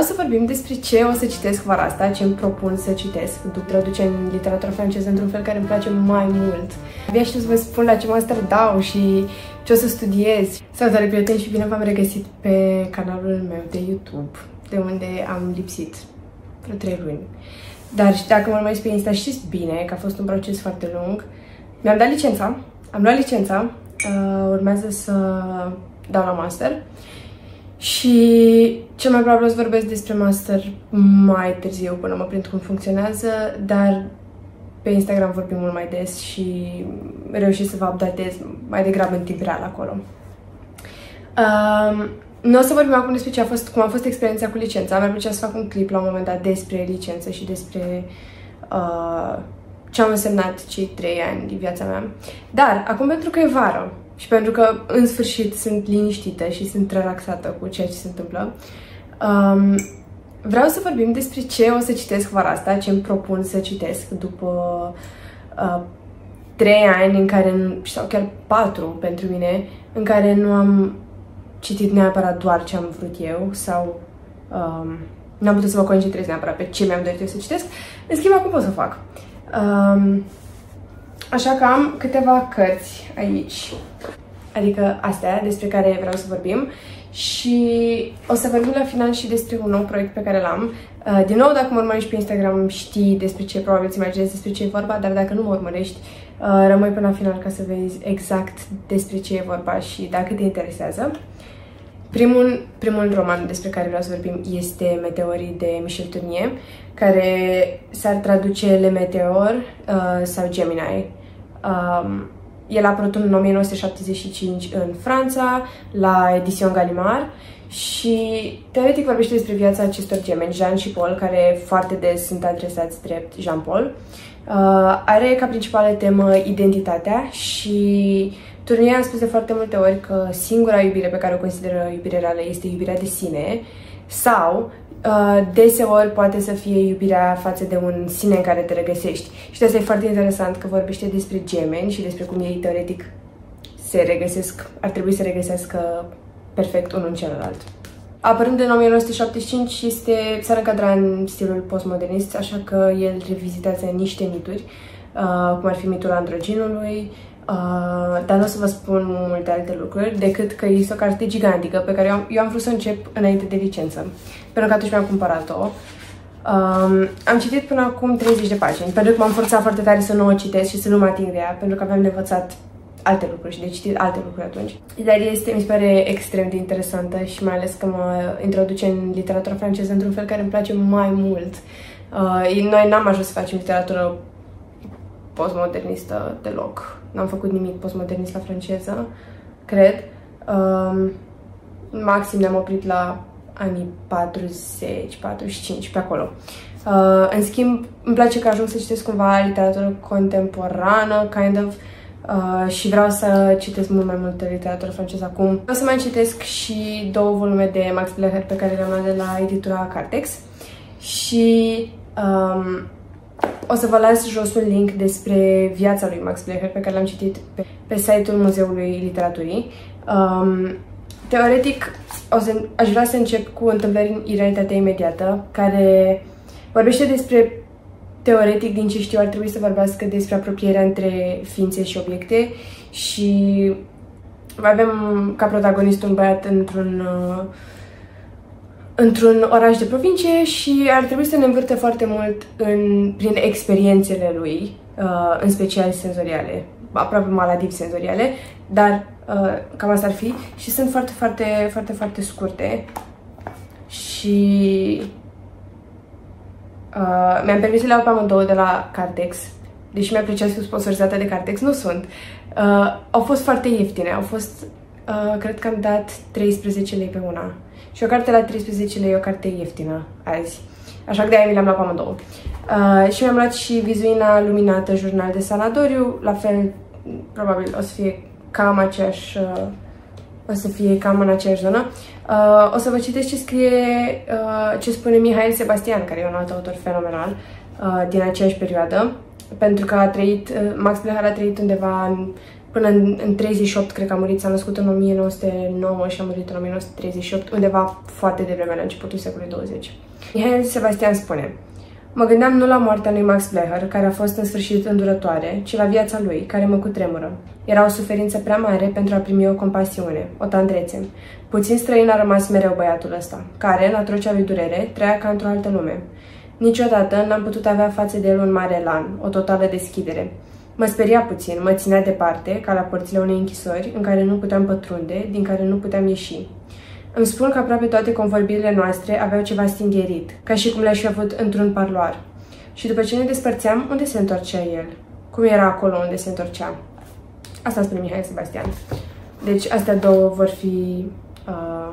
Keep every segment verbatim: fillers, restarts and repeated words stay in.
să vorbim despre ce o să citesc vara asta, ce îmi propun să citesc. După traduce în literatura franceză într-un fel care îmi place mai mult. Abia știu să vă spun la ce master dau și ce o să studiez. Salutare, prieteni, și bine v-am regăsit pe canalul meu de YouTube, de unde am lipsit vreo trei luni. Dar dacă mă urmăriți pe Insta, știți bine că a fost un proces foarte lung. Mi-am dat licența, am luat licența, uh, urmează să dau la master. Și cel mai probabil o să vorbesc despre master mai târziu, până mă prind cum funcționează, dar pe Instagram vorbim mult mai des și reușesc să vă updatez mai degrabă în timp real acolo. Um, nu o să vorbim acum despre ce a fost, cum a fost experiența cu licența. Mi-ar plăcea să fac un clip la un moment dat despre licență și despre uh, ce am însemnat cei trei ani din viața mea. Dar, acum, pentru că e vară și pentru că, în sfârșit, sunt liniștită și sunt relaxată cu ceea ce se întâmplă, um, vreau să vorbim despre ce o să citesc vara asta, ce îmi propun să citesc după uh, trei ani în care, sau chiar patru pentru mine, în care nu am citit neapărat doar ce am vrut eu sau um, n-am putut să mă concentrez neapărat pe ce mi-am dorit eu să citesc. În schimb, acum pot să fac. Um, așa că am câteva cărți aici, adică astea despre care vreau să vorbim, și o să vorbim la final și despre un nou proiect pe care l-am. Uh, din nou, dacă mă urmărești pe Instagram, știi despre ce, probabil îți imaginezi despre ce e vorba, dar dacă nu mă urmărești, uh, rămâi până la final ca să vezi exact despre ce e vorba și dacă te interesează. Primul, primul roman despre care vreau să vorbim este Meteorii de Michel Tournier, care s-ar traduce Le Meteor uh, sau Gemini. Um, el a apărut în o mie nouă sute șaptezeci și cinci în Franța, la Edition Gallimard, și teoretic vorbește despre viața acestor gemeni, Jean și Paul, care foarte des sunt adresați drept Jean-Paul. Uh, are ca principală temă identitatea și Tournier a spus de foarte multe ori că singura iubire pe care o consideră iubire reală este iubirea de sine, sau uh, deseori poate să fie iubirea față de un sine în care te regăsești. Și de asta e foarte interesant că vorbește despre gemeni și despre cum ei teoretic se regăsesc, ar trebui să regăsească perfect unul în celălalt. Apărând în o mie nouă sute șaptezeci și cinci, este, s-ar încadra în stilul postmodernist, așa că el revizitează niște mituri, uh, cum ar fi mitul androginului, Uh, dar nu o să vă spun multe alte lucruri, decât că este o carte gigantică pe care eu am, eu am vrut să încep înainte de licență, pentru că atunci mi-am cumpărat-o. Um, am citit până acum treizeci de pagini, pentru că m-am forțat foarte tare să nu o citesc și să nu mă ating de ea, pentru că aveam de învățat alte lucruri și de citit alte lucruri atunci. Dar este, mi se pare extrem de interesantă și mai ales că mă introduce în literatura franceză într-un fel care îmi place mai mult. Uh, noi n-am ajuns să facem literatură postmodernistă deloc. N-am făcut nimic postmodernist la franceză, cred. Um, maxim ne-am oprit la anii patruzeci, patruzeci și cinci, pe acolo. Uh, în schimb, îmi place că ajung să citesc cumva literatură contemporană, kind of, uh, și vreau să citesc mult mai multă literatură franceză acum. Vreau să mai citesc și două volume de Max Blecher pe care le-am luat de la editura Cartex și um, o să vă las jos un link despre viața lui Max Blecher pe care l-am citit pe, pe site-ul Muzeului Literaturii. Um, teoretic, o să, aș vrea să încep cu Întâmplări în realitatea imediată, care vorbește despre, teoretic, din ce știu, ar trebui să vorbească despre apropierea între ființe și obiecte și avem ca protagonist un băiat într-un uh, într-un oraș de provincie și ar trebui să ne învârte foarte mult în, prin experiențele lui, uh, în special senzoriale, aproape maladiv senzoriale, dar uh, cam asta ar fi, și sunt foarte, foarte, foarte, foarte scurte și uh, mi-am permis să le iau pe amândouă de la Cartex, deși mi-a plăcea să fiu sponsorizată de Cartex, nu sunt. Uh, au fost foarte ieftine, au fost, uh, cred că am dat treisprezece lei pe una. Și o carte la treisprezece lei e o carte ieftină azi. Așa că de-aia mi le-am luat pe amândouă. Uh, și mi-am luat și Vizuina Luminată, jurnal de sanatoriu. La fel, probabil o să fie cam aceeași, uh, o să fie cam în aceeași zonă. Uh, o să vă citesc ce scrie, uh, ce spune Mihail Sebastian, care e un alt autor fenomenal uh, din aceeași perioadă. Pentru că a trăit, uh, Max Blecher a trăit undeva în, până în, în treizeci și opt, cred că a murit, s-a născut în o mie nouă sute nouă și a murit în o mie nouă sute treizeci și opt, undeva foarte devreme, la începutul secolului douăzeci. Mihail Sebastian spune: mă gândeam nu la moartea lui Max Blecher, care a fost în sfârșit îndurătoare, ci la viața lui, care mă cutremură. Era o suferință prea mare pentru a primi o compasiune, o tandrețe. Puțin străin a rămas mereu băiatul ăsta, care, în atrocea lui durere, trăia ca într-o altă lume. Niciodată n-am putut avea față de el un mare elan, o totală deschidere. Mă speria puțin, mă ținea departe, ca la porțile unei închisori, în care nu puteam pătrunde, din care nu puteam ieși. Îmi spun că aproape toate convorbirile noastre aveau ceva stingherit, ca și cum le-aș fi avut într-un parloar. Și după ce ne despărțeam, unde se întorcea el? Cum era acolo unde se întorcea? Asta spune Mihail Sebastian. Deci astea două vor fi... Uh,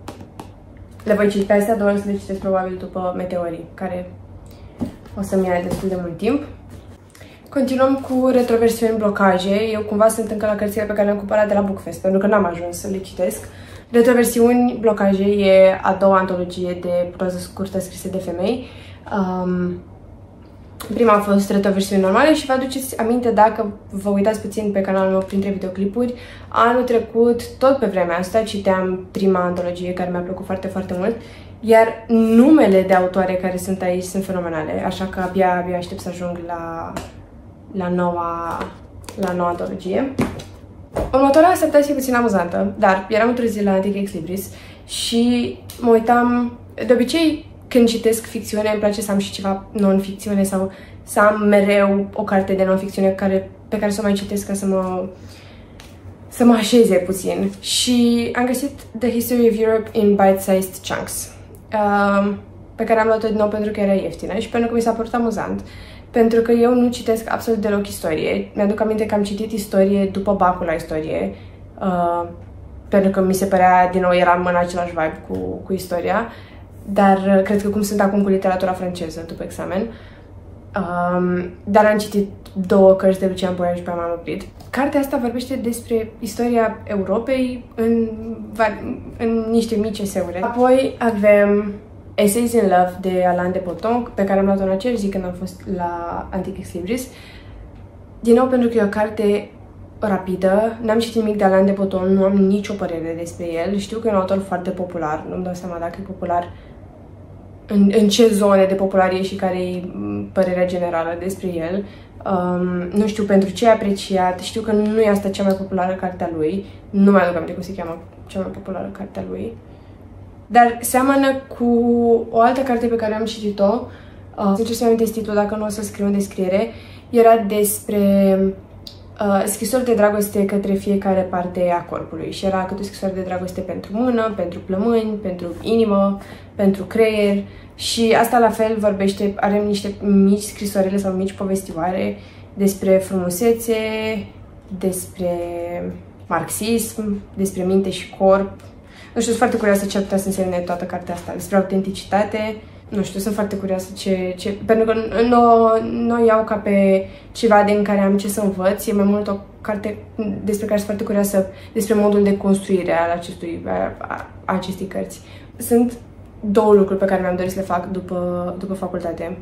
le voi citi pe astea două, să le citesc probabil după Meteorii, care o să-mi ia destul de mult timp. Continuăm cu retroversiuni, blocaje. Eu cumva sunt încă la cărțile pe care le-am cumpărat de la Bookfest, pentru că n-am ajuns să le citesc. Retroversiuni, blocaje e a doua antologie de proză scurtă scrise de femei. Um, prima a fost retroversiuni normale și vă aduceți aminte, dacă vă uitați puțin pe canalul meu printre videoclipuri, anul trecut, tot pe vremea asta, citeam prima antologie care mi-a plăcut foarte, foarte mult, iar numele de autoare care sunt aici sunt fenomenale, așa că abia, abia aștept să ajung la, la, noua, la noua antologie. Următoarea s-ar putea să fie puțin amuzantă, dar eram într-o zi la Antic Ex Libris și mă uitam, de obicei când citesc ficțiune îmi place să am și ceva non-ficțiune sau să am mereu o carte de non-ficțiune care, pe care să o mai citesc ca să mă, să mă așeze puțin. Și am găsit The History of Europe in Bite-Sized Chunks, uh, pe care am luat-o din nou pentru că era ieftină și pentru că mi s-a părut amuzant. Pentru că eu nu citesc absolut deloc istorie. Mi-aduc aminte că am citit istorie după bacul la istorie, uh, pentru că mi se părea, din nou, eram în același vibe cu, cu istoria, dar uh, cred că cum sunt acum cu literatura franceză după examen. Um, dar am citit două cărți de Lucian Boian și pe m-am oprit. Cartea asta vorbește despre istoria Europei în, în niște mici eseuri. Apoi avem Essays in Love de Alain de Botton, pe care am luat-o în aceeași zi când am fost la Antic Ex Libris. Din nou, pentru că e o carte rapidă, n-am citit nimic de Alain de Botton, nu am nicio părere despre el. Știu că e un autor foarte popular, nu-mi dau seama dacă e popular, în, în ce zone de popular e și care e părerea generală despre el. Um, nu știu pentru ce e apreciat, știu că nu e asta cea mai populară carte a lui, nu mai aduc aminte cum se cheamă cea mai populară carte a lui. Dar seamănă cu o altă carte pe care am citit-o, uh, sincer să-mi amintesc titlul, dacă nu o să scriu în descriere, era despre uh, scrisori de dragoste către fiecare parte a corpului și era câte o scrisoare de dragoste pentru mână, pentru plămâni, pentru inimă, pentru creier și asta la fel vorbește, are niște mici scrisoarele sau mici povestioare despre frumusețe, despre marxism, despre minte și corp. Nu știu, sunt foarte curioasă ce ar putea să însemne toată cartea asta, despre autenticitate. Nu știu, sunt foarte curioasă ce... ce pentru că nu, nu o iau ca pe ceva din care am ce să învăț, e mai mult o carte despre care sunt foarte curioasă, despre modul de construire al acestui, a, a, acestei cărți. Sunt două lucruri pe care mi-am dorit să le fac după, după facultate.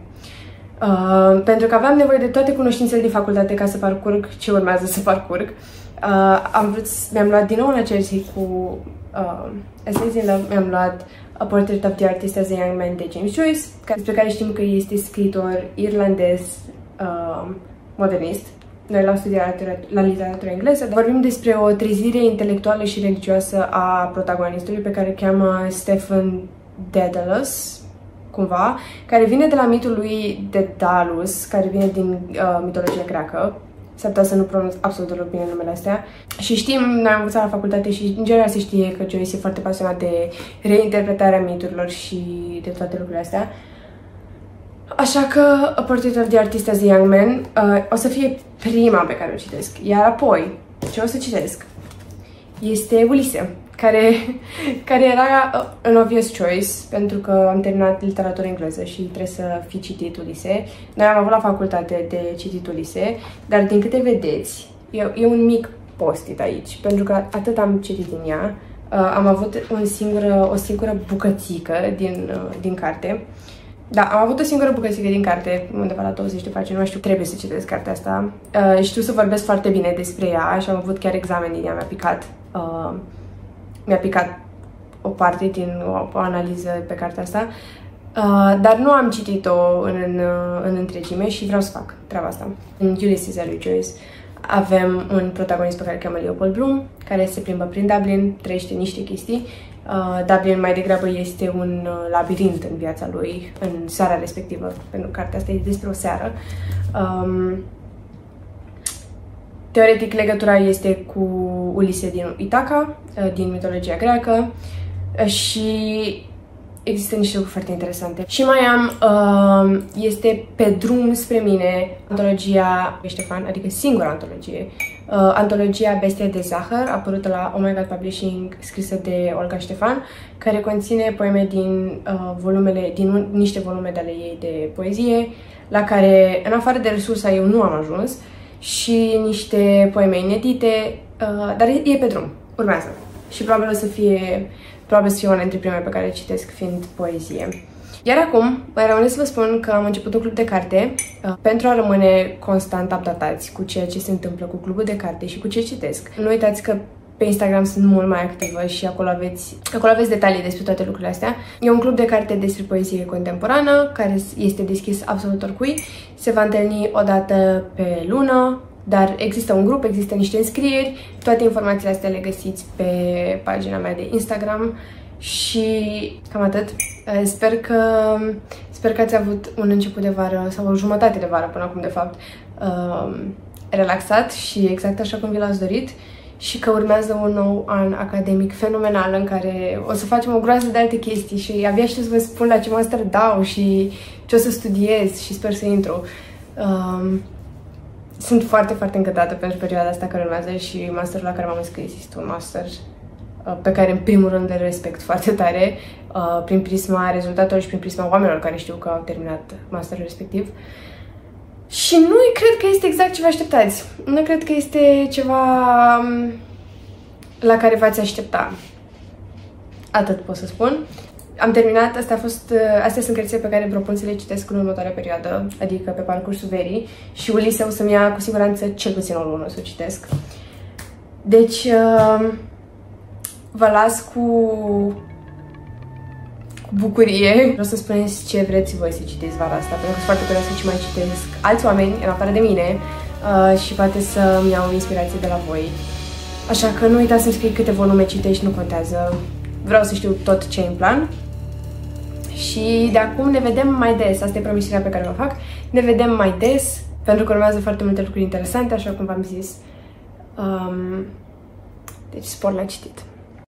Uh, pentru că aveam nevoie de toate cunoștințele din facultate ca să parcurg ce urmează să parcurg. Uh, am vrut, mi-am luat din nou în aceeași zi cu uh, Essays in Love, mi-am luat A Portrait of the Artist as a Young Man de James Joyce, despre care știm că este scriitor irlandez uh, modernist. Noi l-am studiat la literatură engleză. Vorbim despre o trezire intelectuală și religioasă a protagonistului, pe care îl cheamă Stephen Dedalus, cumva, care vine de la mitul lui Dedalus, care vine din uh, mitologia greacă. S-ar putea să nu pronunț absolut deloc bine numele astea. Și știm, noi am învățat la facultate și în general se știe că Joyce e foarte pasionat de reinterpretarea miturilor și de toate lucrurile astea. Așa că A Portrait of the Artist as a Young Man uh, o să fie prima pe care o citesc. Iar apoi, ce o să citesc este Ulise, care, care era an obvious choice, pentru că am terminat literatură engleză și trebuie să fi citit Ulise. Noi am avut la facultate de citit Ulise, dar din câte vedeți, e, e un mic post-it aici, pentru că atât am citit din ea. Uh, am avut un singur, o singură bucățică din, uh, din carte. Da, am avut o singură bucățică din carte, undeva la douăzeci de pagini, nu știu, trebuie să citesc cartea asta. Uh, știu să vorbesc foarte bine despre ea și am avut chiar examen din ea, mi-a picat, uh, mi-a picat o parte din o, o analiză pe cartea asta, uh, dar nu am citit-o în, în, în întregime și vreau să fac treaba asta. În Ulysses al lui Joyce avem un protagonist pe care îl cheamă Leopold Bloom, care se plimbă prin Dublin, trăiește niște chestii. Uh, Dublin mai degrabă este un uh, labirint în viața lui, în seara respectivă, pentru că cartea asta e despre o seară. Um, teoretic, legătura este cu Ulise din Itaca, uh, din mitologia greacă, uh, și există niște lucruri foarte interesante. Și mai am, uh, este Pe drum spre mine, antologia Ștefan, adică singura antologie, uh, antologia Bestia de zahăr, apărută la Oh My God Publishing, scrisă de Olga Ștefan, care conține poeme din uh, volumele, din un, niște volume de ale ei de poezie, la care, în afară de resursa, eu nu am ajuns, și niște poeme inedite, uh, dar e, e pe drum, urmează. Și probabil o să fie Probabil să fie una dintre primele pe care le citesc, fiind poezie. Iar acum, mai rămâne să vă spun că am început un club de carte uh, pentru a rămâne constant updatați cu ceea ce se întâmplă cu clubul de carte și cu ce citesc. Nu uitați că pe Instagram sunt mult mai activă și acolo aveți, acolo aveți detalii despre toate lucrurile astea. E un club de carte despre poezie contemporană, care este deschis absolut oricui. Se va întâlni o dată pe lună, dar există un grup, există niște înscrieri, toate informațiile astea le găsiți pe pagina mea de Instagram și cam atât. Sper că, sper că ați avut un început de vară sau o jumătate de vară până acum, de fapt, relaxat și exact așa cum vi l-ați dorit și că urmează un nou an academic fenomenal în care o să facem o groază de alte chestii și abia știu să vă spun la ce master dau și ce o să studiez și sper să intru. Sunt foarte, foarte încântată pentru perioada asta care urmează și masterul la care m-am înscris este un master uh, pe care în primul rând îl respect foarte tare, uh, prin prisma rezultatelor și prin prisma oamenilor care știu că au terminat masterul respectiv. Și nu cred că este exact ce vă așteptați. Nu cred că este ceva um, la care v-ați aștepta. Atât pot să spun. Am terminat, astea, a fost, astea sunt cărțile pe care îmi propun să le citesc în următoarea perioadă, adică pe parcursul verii, și Ulise o să-mi ia cu siguranță cel puțin o lună să o citesc. Deci, vă las cu, cu bucurie. Vreau să spuneți ce vreți voi să citiți vara asta, pentru că sunt foarte curioasă ce mai citesc alți oameni, în afară de mine, și poate să-mi iau inspirație de la voi. Așa că nu uitați să-mi scrii câte volume citești, nu contează. Vreau să știu tot ce e în plan. Și de acum ne vedem mai des. Asta e promisiunea pe care o fac. Ne vedem mai des, pentru că urmează foarte multe lucruri interesante, așa cum v-am zis. Um, deci spor la citit.